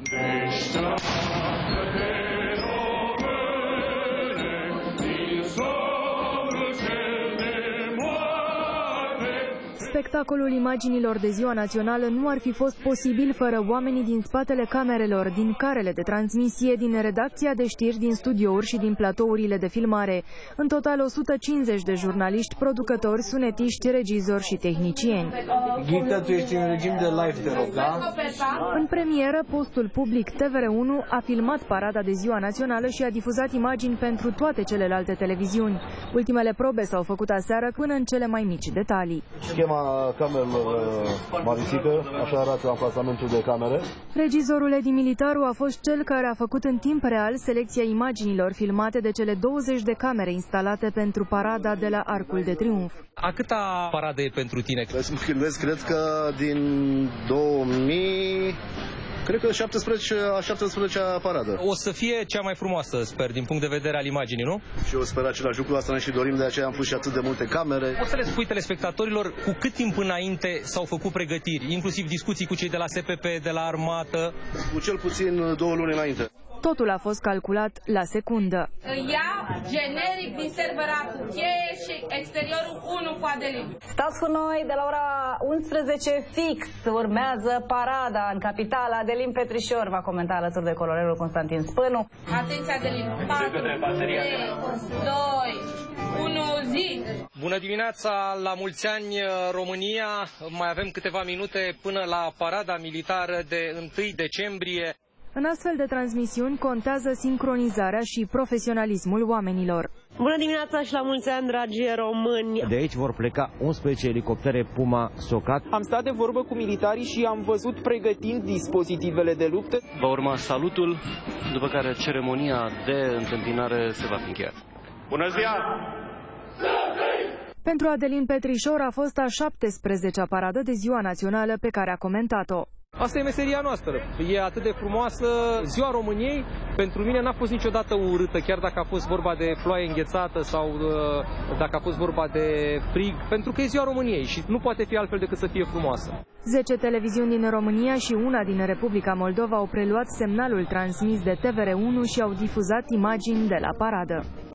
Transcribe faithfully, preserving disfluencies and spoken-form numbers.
Spectacolul imaginilor de Ziua Națională nu ar fi fost posibil fără oamenii din spatele camerelor, din carele de transmisie, din redacția de știri, din studiouri și din platourile de filmare. În total o sută cincizeci de jurnaliști, producători, sunetiști, regizori și tehnicieni. Ghita, tu ești în regim de live, te rog, da? În premieră, postul public T V R unu a filmat parada de Ziua Națională și a difuzat imagini pentru toate celelalte televiziuni. Ultimele probe s-au făcut aseară până în cele mai mici detalii. Schema camerelor marisică, așa arată amplasamentul de camere. Regizorul Edi Militaru a fost cel care a făcut în timp real selecția imaginilor filmate de cele douăzeci de camere instalate pentru parada de la Arcul de Triunf. A câta paradă e pentru tine? Să-mi gândesc, cred că din două mii... Cred că șaptesprezece, a șaptesprezecea paradă. O să fie cea mai frumoasă, sper, din punct de vedere al imaginii, nu? Și eu sper același lucru, asta ne și dorim, de aceea am pus și atât de multe camere. O să le spui telespectatorilor cu cât timp înainte s-au făcut pregătiri, inclusiv discuții cu cei de la S P P, de la armată? Cu cel puțin două luni înainte. Totul a fost calculat la secundă. Ia generic din serveratul cheie și exteriorul unu cu Adelin. Stați cu noi, de la ora unsprezece fix urmează parada în capitală. Adelin Petrișor va comenta alături de colonelul Constantin Spânu. Atenție, Adelin. patru, trei, doi, unu, zi! Bună dimineața, la mulți ani România. Mai avem câteva minute până la parada militară de întâi decembrie. În astfel de transmisiuni contează sincronizarea și profesionalismul oamenilor. Bună dimineața și la mulți ani, dragi români! De aici vor pleca unsprezece elicoptere Puma Socat. Am stat de vorbă cu militarii și am văzut pregătind dispozitivele de luptă. Va urma salutul, după care ceremonia de întâmpinare se va fi încheiat. Bună ziua! Pentru Adelin Petrișor a fost a șaptesprezecea paradă de Ziua Națională pe care a comentat-o. Asta e meseria noastră. E atât de frumoasă. Ziua României pentru mine n-a fost niciodată urâtă, chiar dacă a fost vorba de ploaie înghețată sau uh, dacă a fost vorba de frig, pentru că e Ziua României și nu poate fi altfel decât să fie frumoasă. Zece televiziuni din România și una din Republica Moldova au preluat semnalul transmis de T V R unu și au difuzat imagini de la paradă.